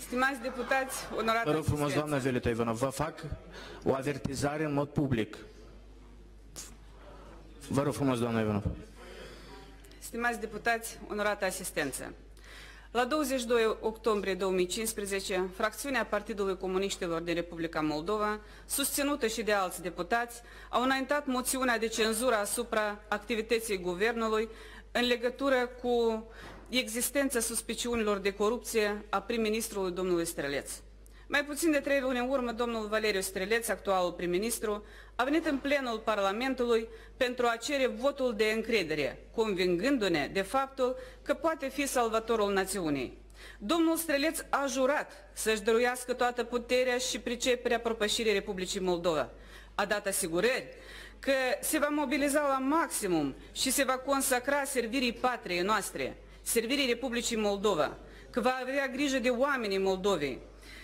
Stimați deputați, onorată Vă rog frumos, asistență. doamna Violeta Ivanov, vă fac o avertizare în mod public. Vă rog frumos, doamna Ivanov. Stimați deputați, onorată asistență. La 22 octombrie 2015, fracțiunea Partidului Comuniștilor din Republica Moldova, susținută și de alți deputați, au înaintat moțiunea de cenzură asupra activității guvernului în legătură cu existența suspiciunilor de corupție a prim-ministrului domnului Streleț. Mai puțin de 3 luni în urmă, domnul Valeriu Streleț, actualul prim-ministru, a venit în plenul Parlamentului pentru a cere votul de încredere, convingându-ne de faptul că poate fi salvatorul națiunii. Domnul Streleț a jurat să-și dăruiască toată puterea și priceperea propășirii Republicii Moldova. A dat asigurări că se va mobiliza la maximum și se va consacra servirii patriei noastre, servirii Republicii Moldova, că va avea grijă de oamenii Moldovei,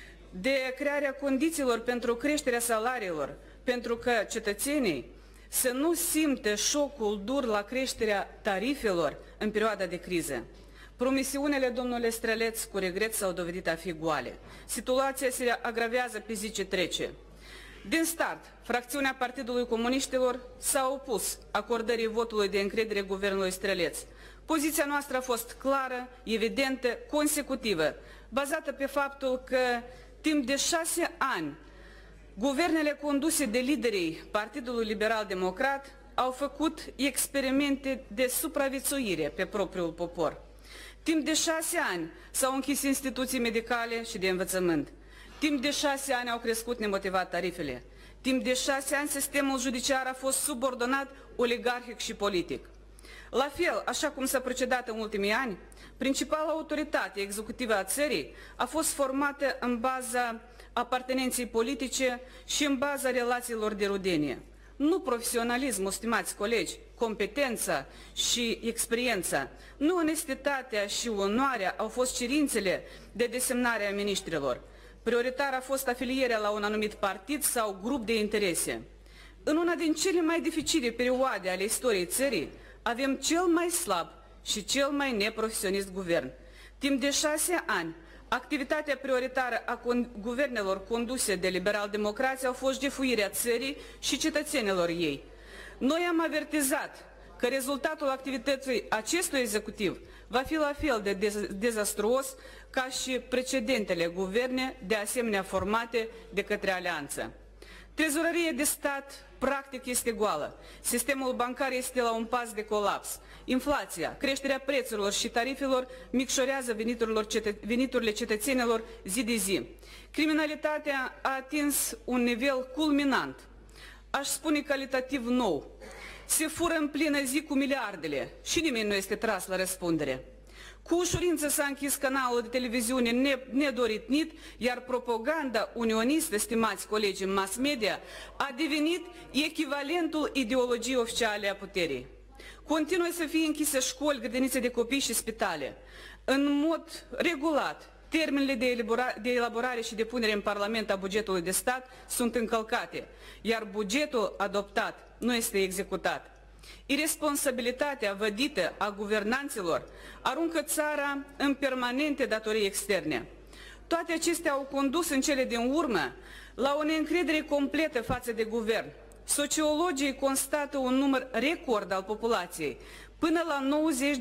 de crearea condițiilor pentru creșterea salariilor, pentru că cetățenii să nu simtă șocul dur la creșterea tarifelor în perioada de criză. Promisiunile domnule Streleț, cu regret, s-au dovedit a fi goale. Situația se agravează pe zi ce trece. Din start, fracțiunea Partidului Comuniștilor s-a opus acordării votului de încredere guvernului Streleț. Poziția noastră a fost clară, evidentă, consecutivă, bazată pe faptul că timp de 6 ani, guvernele conduse de liderii Partidului Liberal-Democrat au făcut experimente de supraviețuire pe propriul popor. Timp de 6 ani s-au închis instituții medicale și de învățământ. Timp de 6 ani au crescut nemotivat tarifele. Timp de 6 ani sistemul judiciar a fost subordonat oligarhic și politic. La fel, așa cum s-a procedat în ultimii ani, principala autoritate executivă a țării a fost formată în baza apartenenței politice și în baza relațiilor de rudenie. Nu profesionalismul, stimați colegi, competența și experiența, nu onestitatea și onoarea au fost cerințele de desemnare a miniștrilor. Prioritar a fost afilierea la un anumit partid sau grup de interese. În una din cele mai dificile perioade ale istoriei țării, avem cel mai slab și cel mai neprofesionist guvern. Timp de 6 ani, activitatea prioritară a guvernelor conduse de liberal-democrații au fost jefuirea țării și cetățenilor ei. Noi am avertizat că rezultatul activității acestui executiv va fi la fel de dezastruos ca și precedentele guverne de asemenea formate de către alianță. Trezoreria de stat practic este goală. Sistemul bancar este la un pas de colaps. Inflația, creșterea prețurilor și tarifelor micșorează veniturile cetățenilor zi de zi. Criminalitatea a atins un nivel culminant, aș spune calitativ nou. Se fură în plină zi cu miliardele și nimeni nu este tras la răspundere. Cu ușurință s-a închis canalul de televiziune nedoritnit, iar propaganda unionistă, stimați colegi în mass media, a devenit echivalentul ideologiei oficiale a puterii. Continuă să fie închise școli, grădinițe de copii și spitale. În mod regulat, termenele de elaborare și depunere în Parlament a bugetului de stat sunt încălcate, iar bugetul adoptat nu este executat. Iresponsabilitatea vădită a guvernanților aruncă țara în permanente datorii externe. Toate acestea au condus în cele din urmă la o neîncredere completă față de guvern. Sociologii constată un număr record al populației, până la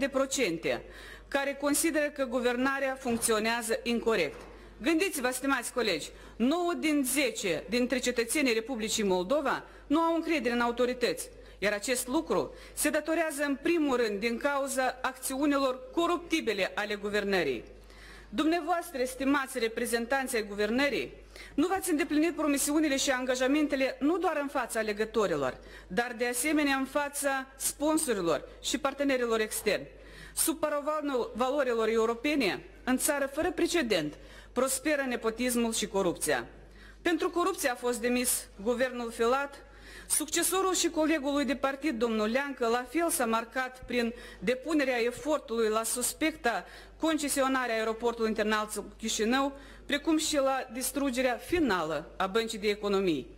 90%, care consideră că guvernarea funcționează incorect. Gândiți-vă, stimați colegi, 9 din 10 dintre cetățenii Republicii Moldova nu au încredere în autorități. Iar acest lucru se datorează în primul rând din cauza acțiunilor coruptibile ale guvernării. Dumneavoastră, stimați reprezentanții ai guvernării, nu v-ați îndeplinit promisiunile și angajamentele nu doar în fața alegătorilor, dar de asemenea în fața sponsorilor și partenerilor externi. Sub paravanul valorilor europene, în țară fără precedent, prosperă nepotismul și corupția. Pentru corupție a fost demis guvernul Filat. Succesorul și colegul lui de partid, domnul Leancă, la fel s-a marcat prin depunerea efortului la suspecta concesionarea aeroportului internațional Chișinău, precum și la distrugerea finală a Băncii de Economii.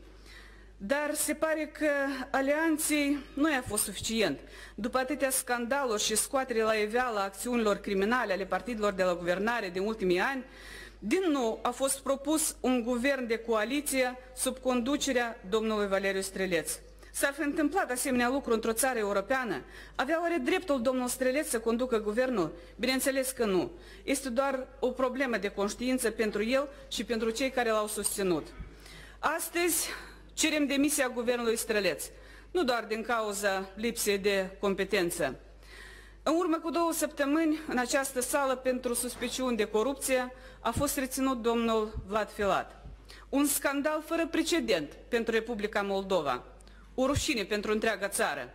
Dar se pare că alianței nu i-a fost suficient. După atâtea scandaluri și scoatere la iveală a acțiunilor criminale ale partidelor de la guvernare din ultimii ani, Din nou a fost propus un guvern de coaliție sub conducerea domnului Valeriu Streleț. S-ar fi întâmplat asemenea lucru într-o țară europeană? Avea oare dreptul domnul Streleț să conducă guvernul? Bineînțeles că nu. Este doar o problemă de conștiință pentru el și pentru cei care l-au susținut. Astăzi cerem demisia guvernului Streleț, nu doar din cauza lipsei de competență. În urmă cu 2 săptămâni, în această sală, pentru suspiciuni de corupție, a fost reținut domnul Vlad Filat. Un scandal fără precedent pentru Republica Moldova. O rușine pentru întreaga țară.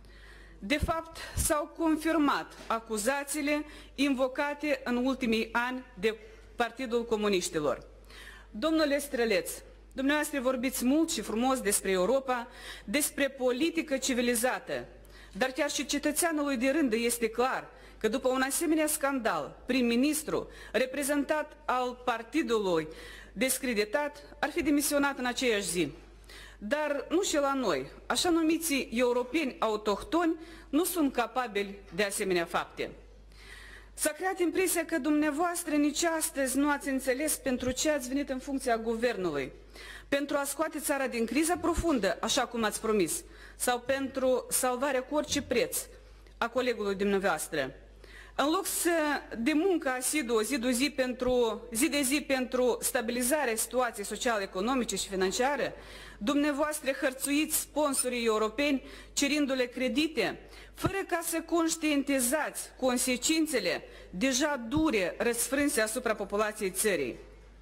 De fapt, s-au confirmat acuzațiile invocate în ultimii ani de Partidul Comuniștilor. Domnule Streleț, dumneavoastră vorbiți mult și frumos despre Europa, despre politică civilizată, dar chiar și cetățeanului de rând este clar că după un asemenea scandal, prim-ministru, reprezentat al partidului descreditat, ar fi demisionat în aceeași zi. Dar nu și la noi, așa numiții europeni autohtoni nu sunt capabili de asemenea fapte. S-a creat impresia că dumneavoastră nici astăzi nu ați înțeles pentru ce ați venit în funcția guvernului. Pentru a scoate țara din criza profundă, așa cum ați promis, sau pentru salvarea cu orice preț a colegului dumneavoastră. În loc de muncă asiduă zi de zi pentru stabilizarea situației sociale-economice și financiare, dumneavoastră hărțuiți sponsorii europeni cerindu-le credite, fără ca să conștientizați consecințele deja dure răsfrânse asupra populației țării,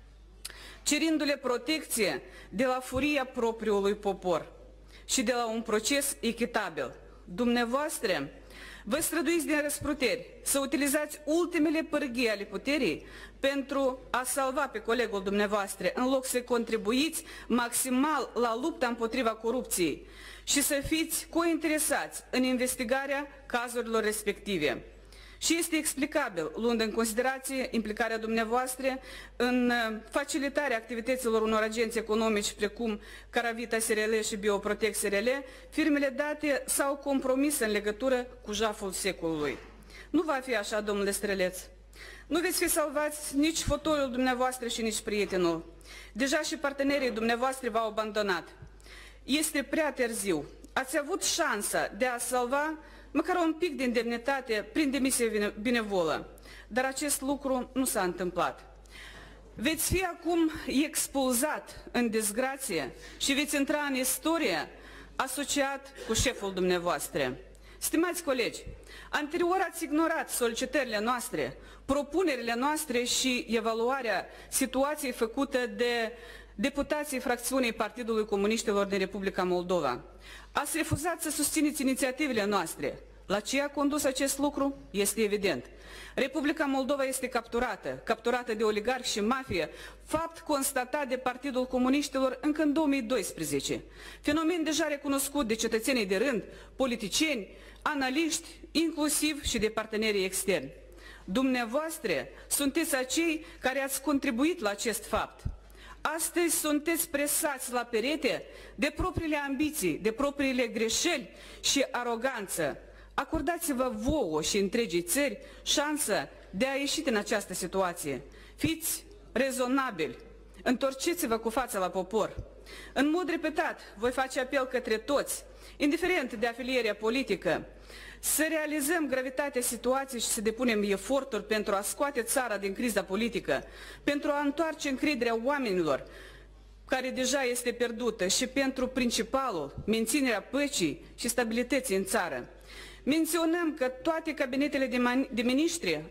cerindu-le protecție de la furia propriului popor și de la un proces echitabil. Dumneavoastră vă străduiți din răzputeri să utilizați ultimele pârghii ale puterii pentru a salva pe colegul dumneavoastră, în loc să contribuiți maximal la lupta împotriva corupției și să fiți cointeresați în investigarea cazurilor respective. Și este explicabil, luând în considerație implicarea dumneavoastră în facilitarea activităților unor agenți economici precum Caravita SRL și Bioprotect SRL, firmele date s-au compromis în legătură cu jaful secolului. Nu va fi așa, domnule Streleț. Nu veți fi salvați nici fotoliul dumneavoastră și nici prietenul. Deja și partenerii dumneavoastră v-au abandonat. Este prea târziu. Ați avut șansa de a salva măcar un pic de indemnitate prin demisie benevolă, dar acest lucru nu s-a întâmplat. Veți fi acum expulzat în disgrație și veți intra în istorie asociat cu șeful dumneavoastră. Stimați colegi, anterior ați ignorat solicitările noastre, propunerile noastre și evaluarea situației făcute de deputații fracțiunii Partidului Comuniștilor din Republica Moldova. Ați refuzat să susțineți inițiativele noastre. La ce a condus acest lucru? Este evident. Republica Moldova este capturată de oligarhi și mafie, fapt constatat de Partidul Comuniștilor încă în 2012. Fenomen deja recunoscut de cetățenii de rând, politicieni, analiști, inclusiv și de partenerii externi. Dumneavoastră sunteți acei care ați contribuit la acest fapt. Astăzi sunteți presați la perete de propriile ambiții, de propriile greșeli și aroganță. Acordați-vă vouă și întregii țări șansa de a ieși din această situație. Fiți rezonabili, întorceți-vă cu fața la popor. În mod repetat, voi face apel către toți, indiferent de afilierea politică, să realizăm gravitatea situației și să depunem eforturi pentru a scoate țara din criza politică, pentru a întoarce încrederea oamenilor care deja este pierdută și pentru principalul, menținerea păcii și stabilității în țară. Menționăm că toate cabinetele de miniștri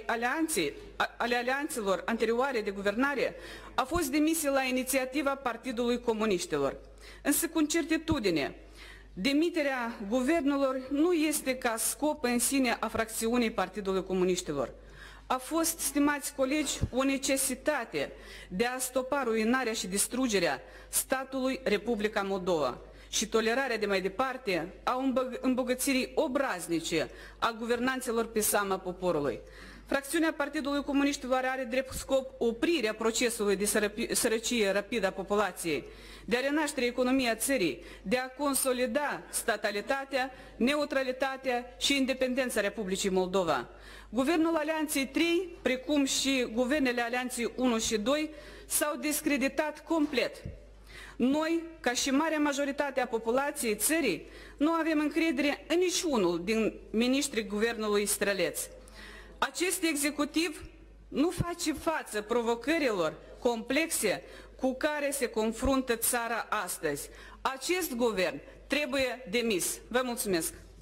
ale alianțelor anterioare de guvernare au fost demise la inițiativa Partidului Comuniștilor. Însă, cu certitudine, demiterea guvernelor nu este ca scop în sine a fracțiunii Partidului Comuniștilor. A fost, stimați colegi, o necesitate de a stopa ruinarea și distrugerea statului Republica Moldova și tolerarea de mai departe a îmbogățirii obraznice a guvernanților pe seama poporului. Fracțiunea Partidului Comuniștilor are drept scop oprirea procesului de sărăcie rapidă a populației, de a renaște economia țării, de a consolida statalitatea, neutralitatea și independența Republicii Moldova. Guvernul Alianței 3, precum și guvernele Alianței 1 și 2, s-au discreditat complet. Noi, ca și marea majoritate a populației țării, nu avem încredere în niciunul din miniștrii guvernului străleț. Acest executiv nu face față provocărilor complexe cu care se confruntă țara astăzi. Acest guvern trebuie demis. Vă mulțumesc!